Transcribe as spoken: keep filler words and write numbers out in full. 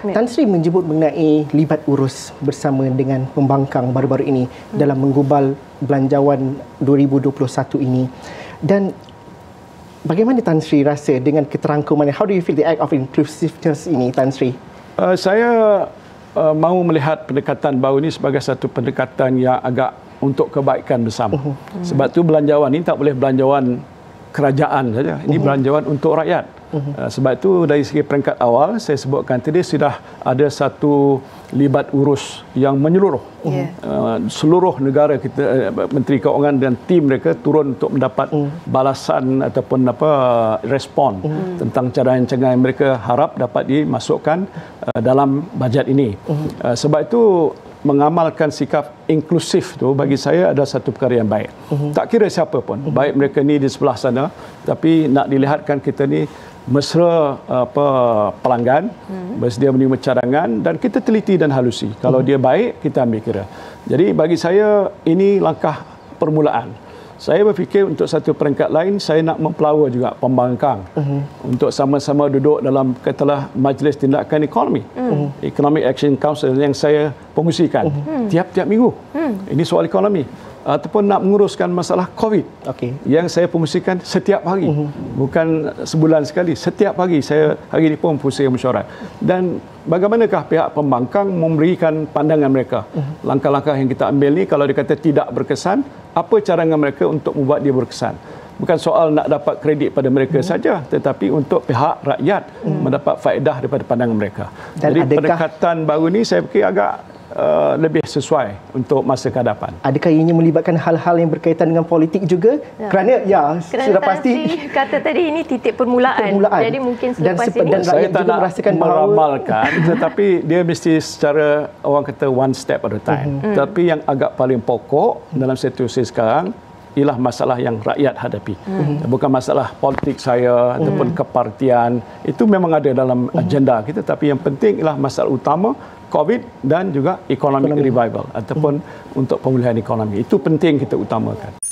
Tan Sri menyebut mengenai libat urus bersama dengan pembangkang baru-baru ini hmm. dalam menggubal belanjawan dua ribu dua puluh satu ini. Dan bagaimana Tan Sri rasa dengan keterangkuman? How do you feel the act of inclusiveness ini, Tan Sri? Uh, saya uh, mahu melihat pendekatan baru ini sebagai satu pendekatan yang agak untuk kebaikan bersama. Uh-huh. Sebab tu belanjawan ini tak boleh belanjawan kerajaan saja. Ini uh-huh. belanjawan untuk rakyat. Uh-huh. Uh, sebab itu dari segi peringkat awal saya sebutkan tadi sudah ada satu libat urus yang menyeluruh. Yeah. Uh, seluruh negara kita, uh, Menteri Keuangan dan tim mereka turun untuk mendapat uh. balasan ataupun apa respon uh. tentang cadangan-cadangan mereka harap dapat dimasukkan uh, dalam bajet ini. Uh. Uh, sebab itu mengamalkan sikap inklusif tu bagi saya adalah satu perkara yang baik. Uh-huh. Tak kira siapa pun, uh-huh. baik mereka ni di sebelah sana, tapi nak dilihatkan kita ni mesra apa pelanggan, uh-huh. bersedia menerima cadangan dan kita teliti dan halusi. Kalau uh-huh. dia baik, kita ambil kira. Jadi bagi saya ini langkah permulaan. Saya berfikir untuk satu peringkat lain, saya nak mempelawa juga pembangkang uh-huh. untuk sama-sama duduk dalam katalah Majlis Tindakan Ekonomi, uh-huh. Economic Action Council yang saya pengusikan uh-huh. tiap-tiap minggu. Uh-huh. Ini soal ekonomi. Ataupun nak menguruskan masalah COVID okay. yang saya pengusikan setiap hari. Uh-huh. Bukan sebulan sekali, setiap hari saya hari ini pun pusing mesyuarat. Dan bagaimanakah pihak pembangkang memberikan pandangan mereka? Uh-huh. Langkah-langkah yang kita ambil ni kalau dikata tidak berkesan, apa cadangan mereka untuk membuat dia berkesan? Bukan soal nak dapat kredit pada mereka uh-huh. saja, tetapi untuk pihak rakyat uh-huh. mendapat faedah daripada pandangan mereka. Dan jadi adakah pendekatan baru ni saya fikir agak Uh, lebih sesuai untuk masa ke hadapan. Adakah ianya melibatkan hal-hal yang berkaitan dengan politik juga? Ya. Kerana ya Kerana sudah pasti kata tadi ini titik permulaan. permulaan. Jadi mungkin selepas dan ini dan saya tak nak meramalkan bahawa tetapi dia mesti secara orang kata one step at a time. Uh-huh. Tapi yang agak paling pokok dalam situasi sekarang ialah masalah yang rakyat hadapi. Uh-huh. Bukan masalah politik saya uh-huh. ataupun kepartian. Itu memang ada dalam uh-huh. agenda kita, tapi yang penting ialah masalah utama COVID dan juga economic revival ataupun hmm. untuk pemulihan ekonomi. Itu penting kita utamakan.